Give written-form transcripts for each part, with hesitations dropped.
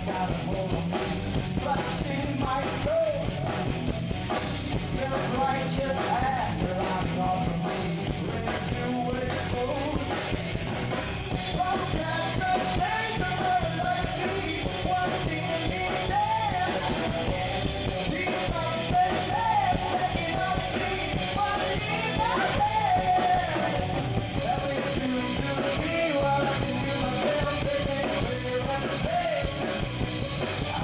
got a hold of me, but she might go. Self-righteous actor, I'm gonna be ready to explode. From the days of a like me, watching me dance. These obsessions taking up me, but in my head. Everything to me, what I can do myself, thinking clear and big. I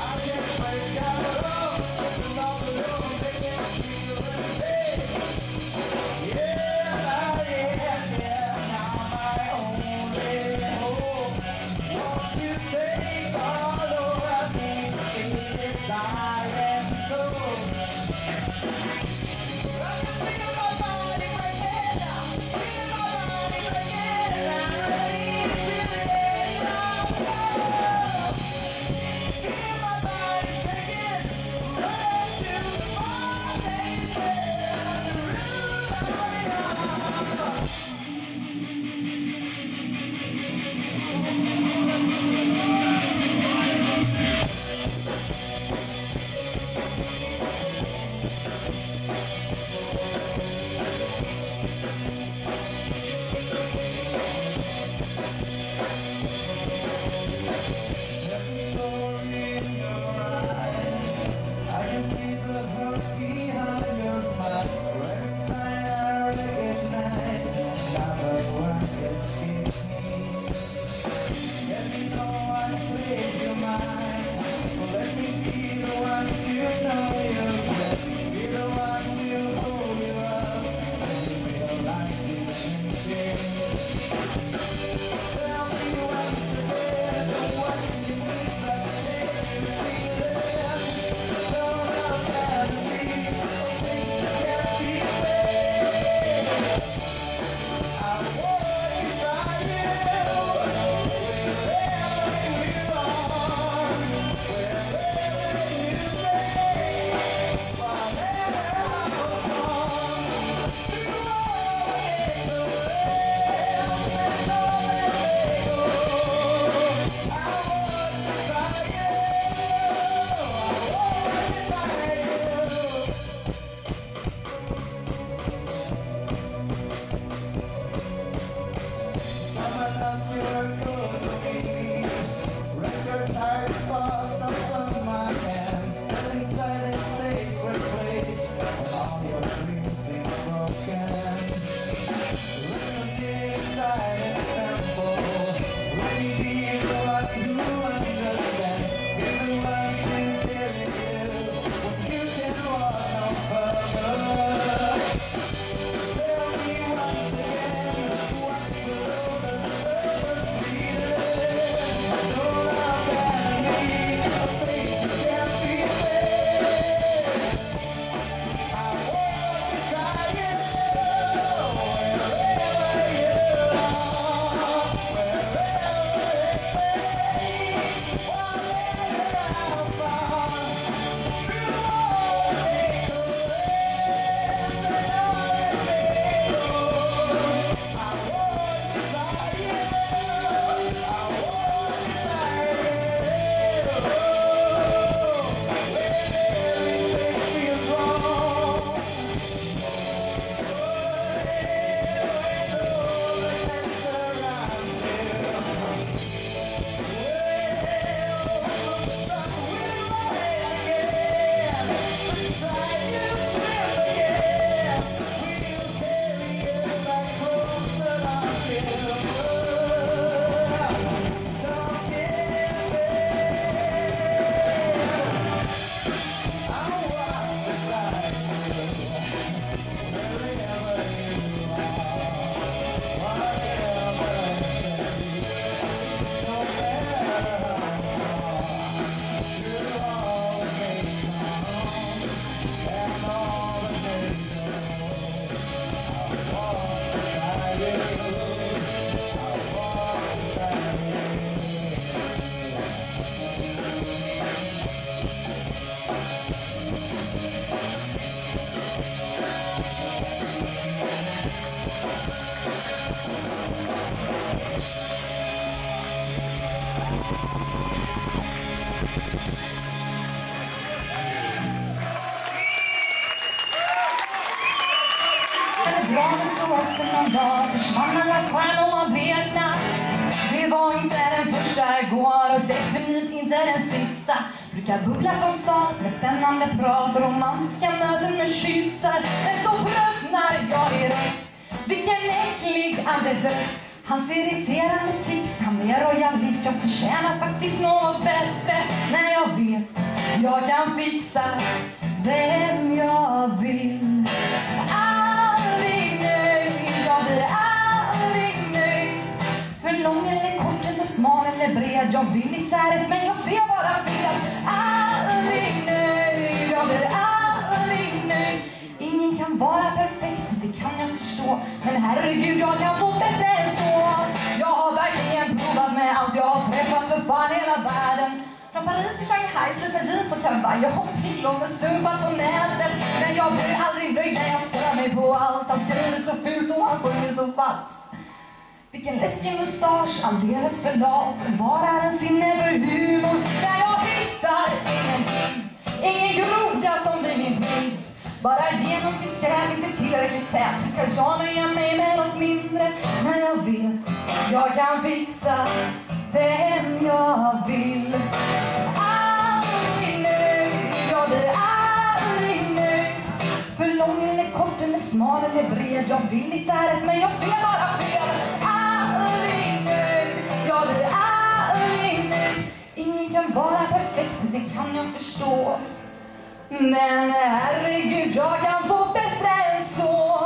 och efter någon dag försvann alla stjärnor och blekna. Det var inte den första igår och definitivt inte den sista. Brukar bubbla från start med spännande prat och romantiska möten med kyssar. Men så tröttnar jag i det. Vilken äcklig andedräkt. Hans irriterande tics, han är royalist. Jag förtjänar faktiskt något bättre. När jag vet, jag kan fixa vem jag vill. Aldrig nöjd, jag blir aldrig nöjd. För lång eller kort eller smal eller bred, jag vill inte rätt men jag ser bara fel. Aldrig nöjd, jag blir aldrig nöjd. Ingen kan vara perfekt, det kan jag förstå. Men herregud, jag kan få bättre än så. Jag har verkligen provat med allt jag har träffat för fan hela världen. Från Paris till Shanghai, slutar jeans och kavaj. Jag har killor med sumpat på nätet. Men jag blir aldrig nöjd när jag stör mig på allt. Han skriver så fult och han sjunger så falskt. Vilken läskig mustasch, alldeles för lat. Var är en sinne för humor? Där jag hittar ingenting. Ingen groda som blir min prins. Bara genomsnittsskräp, inte tillräckligt tät. Hur ska jag nöja mig med något mindre? När jag vet, jag kan fixa vem jag vill. Aldrig nöjd, jag blir aldrig nöjd. För lång eller kort eller smal eller bred, jag vill inte rätt men jag ser bara fel. Aldrig nöjd, jag blir aldrig nöjd. Ingen kan vara perfekt, det kan jag förstå. Men herregud, jag kan få bättre än så.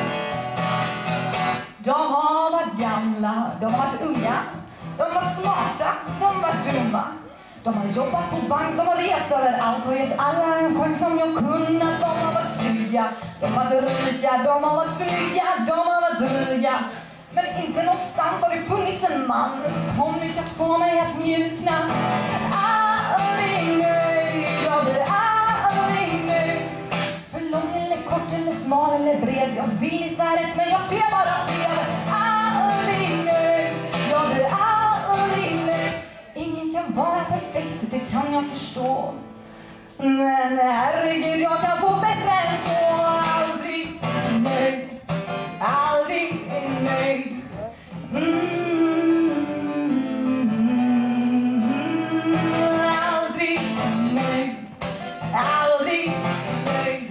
De har varit gamla, de har varit unga. De har varit smarta, de har varit dumma. De har jobbat på bank, de har rest överallt och gett alla en chans som jag kunnat. De har varit snygga, de har varit rika, de har varit snygga, de har varit dryga. Men inte någonstans har det funnits en man som lyckas få mig att mjukna. Aldrig nöjd, jag blir aldrig nöjd. För lång eller kort eller smal eller bred, jag vill inte rätt men jag ser bara fel. Aldrig nöjd, jag blir aldrig nöjd. Ingen kan vara perfekt, det kan jag förstå. Men herregud, jag kan få bättre än så. Aldrig nöjd, aldrig nöjd. Aldrig nöjd, aldrig nöjd.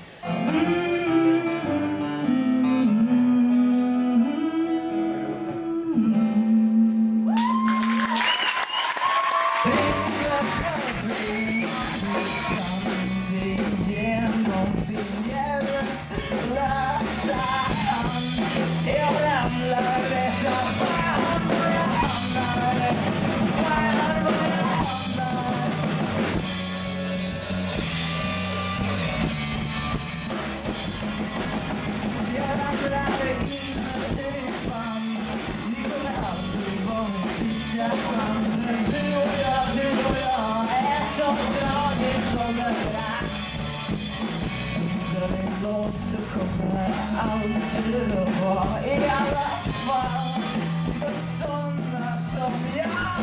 Så kommer alltid att vara i alla fall för sådana som jag.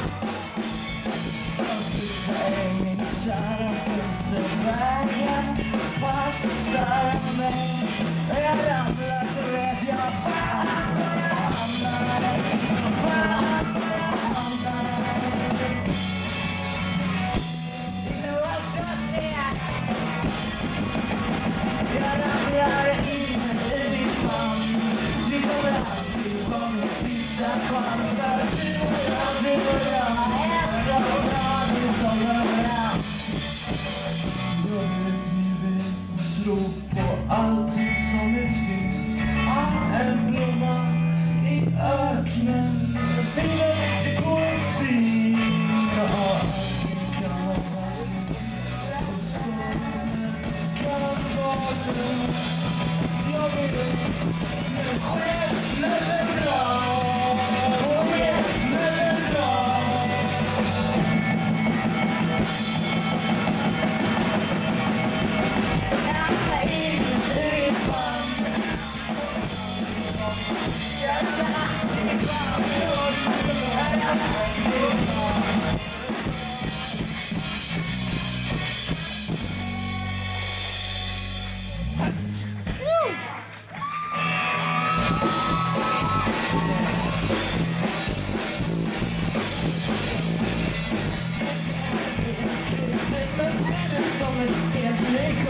Jag är min kära vägen passar mig. Jag ramlar, du vet jag jag ramlar in i din famn. Du kommer alltid vara min sista chans. För du och jag är så bra, du som överallt. Jag vill tro på allting som är fint. En blomma i öknen.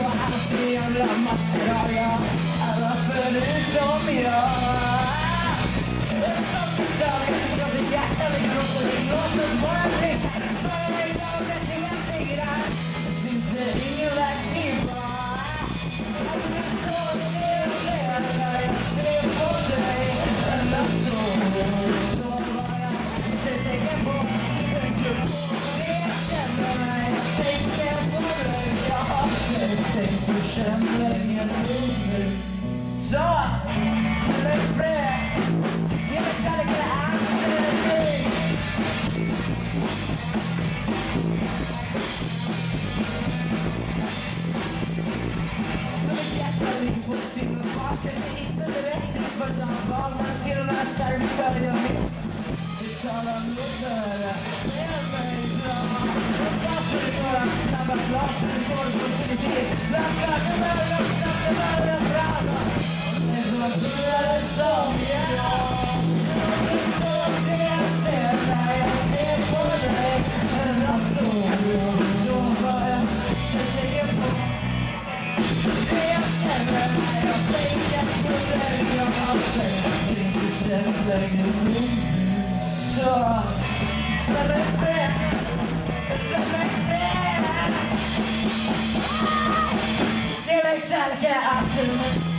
på hans jävla maskeraga. Alla förutom jag. Jag blir hjärtan i kroppen. Låt mig bara dricka. Bara mig av rättiga fingrar. Finns det ingen väg tillbaka. Jag blir så nervös när jag ser på dig. Endast så var jag. Ser tecken på. Tänker på det jag känner mig. Tänker på dig. Jag har sett försämringen nu. Så, släpp det. Ge mig kärleken anställning. Som ett hjärtaring på sin fas. Kanske inte direkt i första ansvar. Men till och med servitör jag vet. Det talar låter med mig bra. Och tar för några snabba glas. Det går på sin tid. Därför kan man snabbt vara fram. Det är så att började som jag. Det är så det jag ser när jag ser på dig. Endast så var jag. Jag tänker på det jag känner när jag tänker på dig. Jag har sett kring bestämningen nu. Så släpp mig fri. Släpp mig fri. Det är mig kärleken, absolut.